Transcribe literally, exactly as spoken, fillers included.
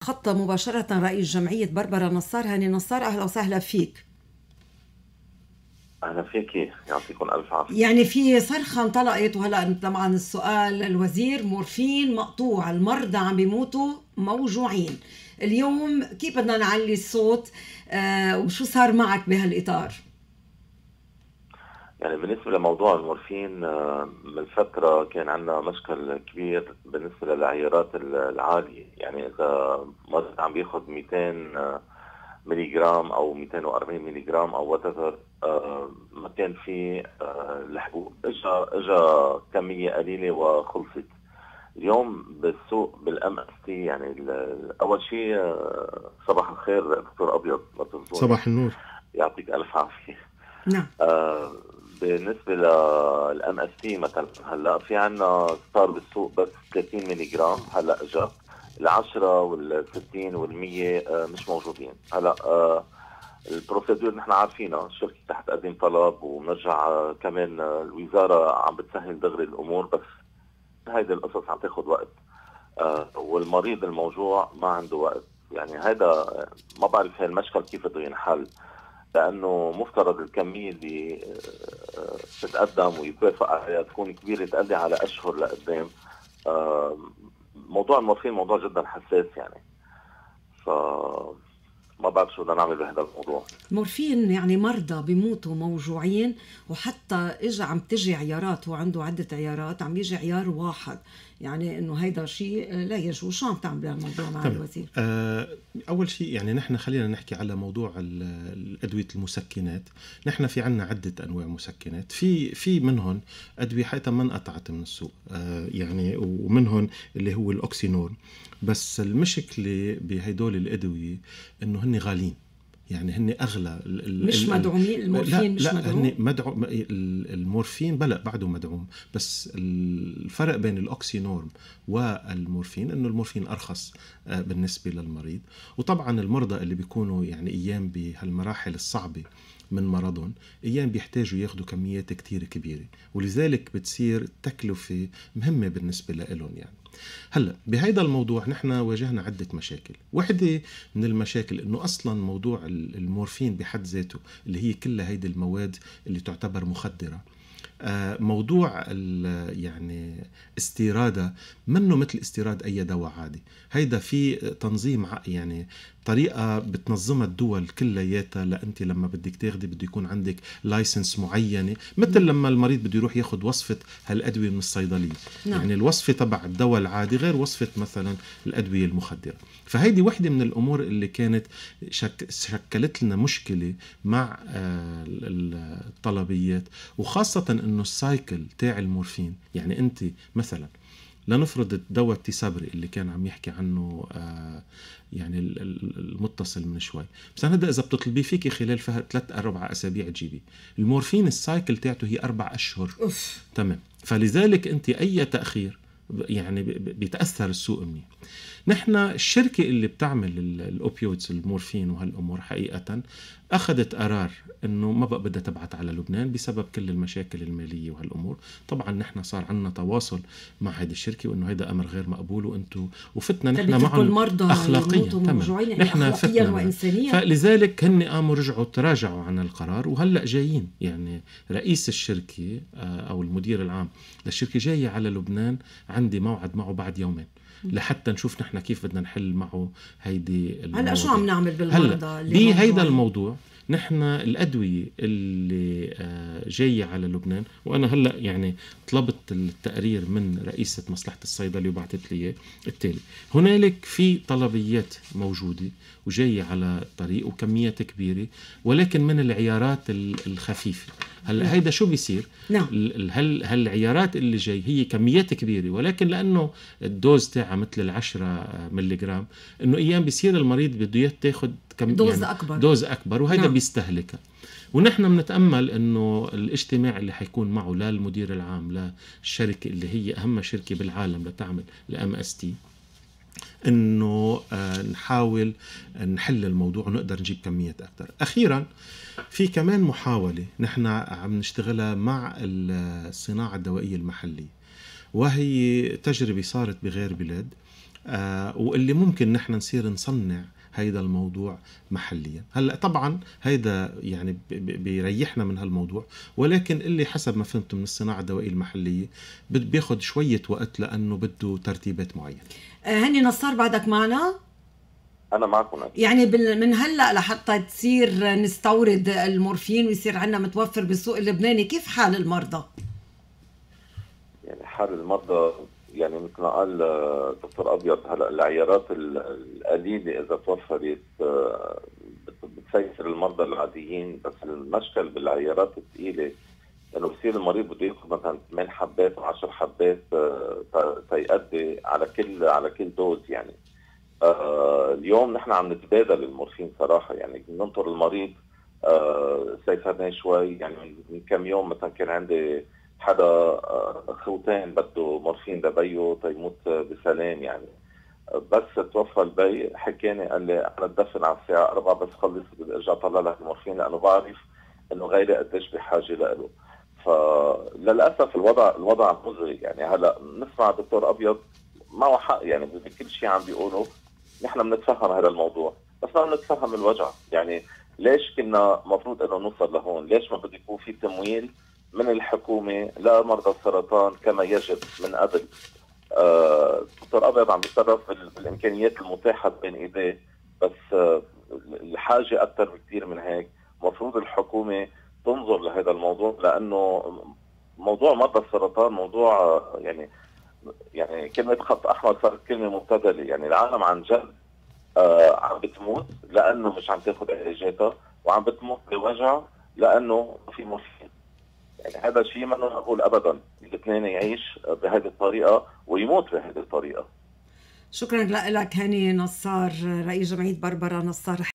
خط مباشرة رئيس جمعية بربرة نصار. هاني نصار، أهلا وسهلا فيك. أهلا فيكي، يعطيكم ألف عافية. يعني في صرخة انطلقت، وهلا طبعا السؤال الوزير، مورفين مقطوع، المرضى عم بيموتوا موجوعين. اليوم كيف بدنا نعلي الصوت آه وشو صار معك بهالإطار؟ يعني بالنسبة لموضوع المورفين، من فترة كان عندنا مشكل كبير بالنسبة للعيارات العالية. يعني إذا مريض عم بياخد مئتين ملي جرام أو مئتين وأربعين ملي جرام أو واتيفر، ما كان في الحبوب، إجا إجا كمية قليلة وخلصت. اليوم بالسوق بالام اس تي، يعني أول شيء صباح الخير دكتور أبيض، ما تنسوني. صباح النور، يعطيك ألف عافية. نعم. آه بالنسبة للام اس تي مثلا، هلا في عنا صار بالسوق بس ثلاثين ملي جرام، هلا اجا العشرة والستين والمية آه مش موجودين. هلا آه البروسيدور نحن عارفينها، الشركة رح تقدم طلب ونرجع آه كمان آه الوزارة عم بتسهل دغري الامور، بس هيدي القصص عم تاخد وقت. آه والمريض الموجوع ما عنده وقت. يعني هذا ما بعرف هاي المشكل كيف بده ينحل، لأنه مفترض الكمية اللي تتقدم ويتوافق عليها تكون كبيرة، تأدي على أشهر لقدام. موضوع المورفين موضوع جدا حساس، يعني ف ما بعرف شو بدنا نعمل بهذا الموضوع. مورفين يعني مرضى بيموتوا موجوعين، وحتى اجى عم تجي عيارات، هو عنده عدة عيارات، عم يجي عيار واحد، يعني انه هيدا شيء لا يجوز. شو عم تعمل بهالموضوع مع طبعا. الوزير؟ آه اول شيء يعني نحن خلينا نحكي على موضوع الادويه المسكنات. نحن في عنا عده انواع مسكنات، في في منهم ادويه حتى ما انقطعت من السوق، آه يعني ومنهم اللي هو الاوكسينورم. بس المشكله بهدول الادويه انه هن غاليين، يعني هن اغلى. مش مدعومين المورفين؟ مش لا مدعوم. هن مدعوم. المورفين بلا بعده مدعوم، بس الفرق بين الاوكسينورم والمورفين انه المورفين ارخص بالنسبه للمريض. وطبعا المرضى اللي بيكونوا يعني ايام بهالمراحل الصعبه من مرضهم، ايام بيحتاجوا ياخذوا كميات كتير كبيره، ولذلك بتصير التكلفه مهمه بالنسبه لهم. يعني هلا بهذا الموضوع نحن واجهنا عده مشاكل. وحده من المشاكل انه اصلا موضوع المورفين بحد ذاته اللي هي كلها هيدي المواد اللي تعتبر مخدره، موضوع يعني استيرادها منه مثل استيراد اي دواء عادي. هيدا في تنظيم، يعني طريقة بتنظمها الدول كلياتها، لأنت لما بدك تاخدي بده يكون عندك لايسنس معينة، مثل لما المريض بده يروح ياخد وصفة هالأدوية من الصيدلية. نعم. يعني الوصفة تبع الدواء العادي غير وصفة مثلا الأدوية المخدرة. فهيدي واحدة من الأمور اللي كانت شك شكلت لنا مشكلة مع الطلبيات، وخاصة إنه السايكل تاع المورفين. يعني أنت مثلا لنفرض الدواء التيسابري اللي كان عم يحكي عنه آه يعني المتصل من شوي، بس هذا إذا بتطلبيه فيك خلال ثلاث أربع أسابيع تجيبي. المورفين السايكل تاعته هي أربع أشهر. أوف. تمام. فلذلك أنت أي تأخير يعني بيتأثر السوق مني. نحن الشركة اللي بتعمل الأوبيويدز المورفين وهالأمور حقيقة أخذت قرار أنه ما بقى بدها تبعت على لبنان بسبب كل المشاكل المالية وهالأمور. طبعا نحن صار عنا تواصل مع هذه الشركة وأنه هذا أمر غير مقبول، وأنتوا وفتنا نحن معهم أخلاقيا. تمام. نحن فتنا وإنسانيا. فلذلك هن قاموا رجعوا تراجعوا عن القرار، وهلأ جايين. يعني رئيس الشركة أو المدير العام للشركة جاي على لبنان، عندي موعد معه بعد يومين لحتى نشوف نحن كيف بدنا نحل معه هيدي. هلا شو عم نعمل بالمرضى بهيدا الموضوع؟ نحن الأدوية اللي جاية على لبنان، وأنا هلأ يعني طلبت التقرير من رئيسة مصلحة الصيدلة وبعثت لي التالي. هنالك في طلبيات موجودة وجاية على الطريق وكميات كبيرة، ولكن من العيارات الخفيفة. هلا هيدا شو بيصير؟ نعم. هل هالعيارات اللي جاي هي كميات كبيرة، ولكن لأنه الدوز تاعها مثل العشرة ملي جرام، إنه أيام بيصير المريض بده تاخد كم دوز يعني أكبر دوز أكبر، وهيدا نعم. بيستهلكها. ونحن بنتأمل إنه الاجتماع اللي حيكون معه لا المدير العام للشركة اللي هي أهم شركة بالعالم لتعمل الام اس تي، إنه آه نحاول نحل الموضوع ونقدر نجيب كميات أكثر. أخيرا في كمان محاولة نحن عم نشتغلها مع الصناعة الدوائية المحلية، وهي تجربة صارت بغير بلاد. آه واللي ممكن نحن نصير نصنع هيدا الموضوع محليا. هلا طبعا هيدا يعني بيريحنا من هالموضوع، ولكن اللي حسب ما فهمت من الصناعه الدوائيه المحليه بياخد شويه وقت لانه بده ترتيبات معينه. هاني نصار بعدك معنا؟ انا معكم. يعني من هلا لحتى تصير نستورد المورفين ويصير عندنا متوفر بالسوق اللبناني، كيف حال المرضى؟ يعني حال المرضى يعني مثل ما قال دكتور ابيض، هلا العيارات القليله اذا توفرت بتسيسر المرضى العاديين، بس المشكل بالعيارات الثقيله انه بصير المريض بده ياخذ مثلا ثمان حبات و عشر حبات تيأدي على كل على كل دوز. يعني آه اليوم نحن عم نتبادل المورفين صراحه، يعني ننطر المريض آه سيسرناه شوي. يعني من كم يوم مثلا كان عندي حدا آه خوتين بده مورفين لبيه تيموت بسلام، يعني بس توفى البي حكاني قال لي انا الدفن على الساعه أربعة، بس خلص بدي ارجع طلع لك المورفين لانه بعرف انه غيري قديش بحاجه له. فللاسف الوضع الوضع مزري. يعني هلا نسمع دكتور ابيض معه حق، يعني بكل شيء عم بيقوله نحن بنتفهم هذا الموضوع، بس ما بنتفهم الوجع. يعني ليش كنا مفروض انه نوصل لهون؟ ليش ما بده يكون في تمويل من الحكومه لمرضى السرطان كما يجب من قبل؟ آه دكتور ابيض عم بيتصرف بالامكانيات المتاحه بين ايديه، بس آه الحاجه اكثر بكثير من هيك. مفروض الحكومه تنظر لهذا الموضوع، لانه موضوع مرضى السرطان موضوع آه يعني يعني كلمه خط احمر صارت كلمه مبتذله. يعني العالم عن جد آه عم بتموت لانه مش عم تاخذ علاجاتها، وعم بتموت بوجع لانه في مورفين. يعني هذا شيء ما نقول ابدا الاثنين يعيش بهذه الطريقه ويموت بهذه الطريقه. شكرا لك هاني نصار، رئيس جمعيه بربرة نصار.